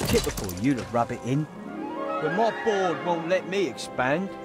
Typical you to rub it in. But my board won't let me expand.